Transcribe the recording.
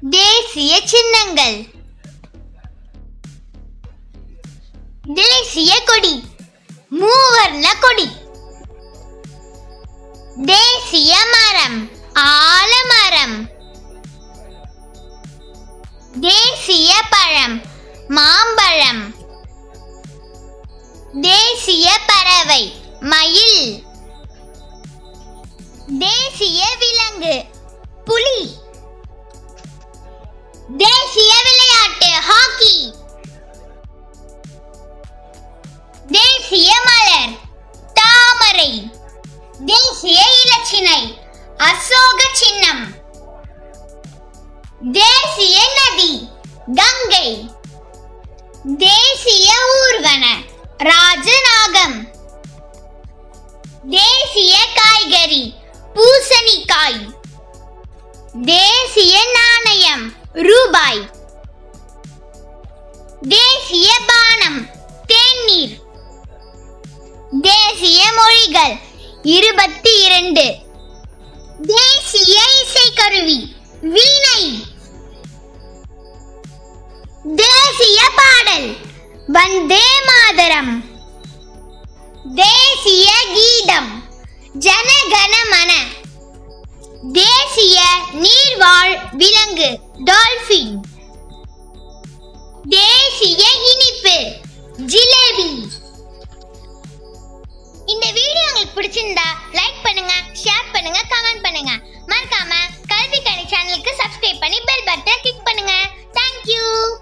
தேசிய சின்னங்கள். தேசிய கொடி மூவர்ண கொடி. தேசிய மரம் ஆலமரம். தேசிய பழம் மாம்பழம். தேசிய பறவை மயில். தேசிய விலங்கு புலி. தேசிய விளையாட்டு ஹாக்கி. தேசிய மலர் தாமரை. தேசிய இலச்சினை அசோக சின்னம். தேசிய நதி கங்கை. தேசிய ஊர்வன ராஜநாகம். தேசிய காய்கறி பூசணிக்காய். தேசிய நாணயம் ரூபாய். தேசிய பானம் தேநீர். தேசிய மொழிகள் 22. தேசிய இசைக்கருவி வீணை. தேசிய பாடல் வந்தே மாதரம். தேசிய கீதம் ஜனகணமன. தேசிய நீர்வாழ் விலங்கு டால்பின். தேசிய இனிப்பு ஜிலேபி. இந்த வீடியோ உங்களுக்கு பிடிச்சிருந்தா லைக் பண்ணுங்க, ஷேர் பண்ணுங்க, கமெண்ட் பண்ணுங்க. மறக்காம கல்வி கணி சேனலுக்கு சப்ஸ்கிரைப் பண்ணி பெல் பட்டனை கிளிக் பண்ணுங்க. Thank you.